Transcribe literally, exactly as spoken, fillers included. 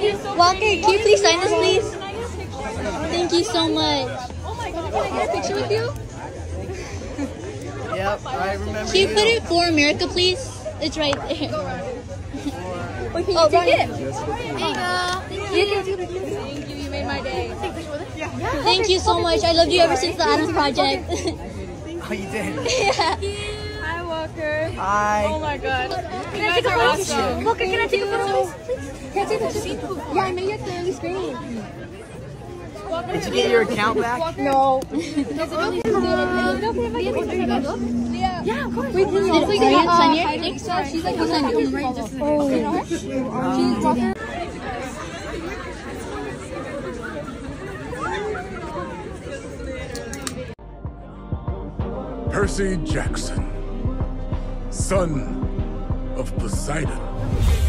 Walker, can you please sign this, please? Thank you so much. Oh my god, can I get a picture with you? Yep, I remember. Can you put it for America, please? It's right there. Wait, can you Oh, take it? There you go. Thank you. Thank you. You made my day. Thank you so much. I loved you ever since the Adams Project. Oh, you did? Yeah. Hi, Walker. Hi. Oh my god. You guys are awesome. Walker, can I take a photo? Can I take a photo? Yeah, I made it to the screen. Did you get your account back? No. Yeah, of course. Wait, did Aryan sign here? She's like, who's signing right just oh. You know her? Percy Jackson, son of Poseidon.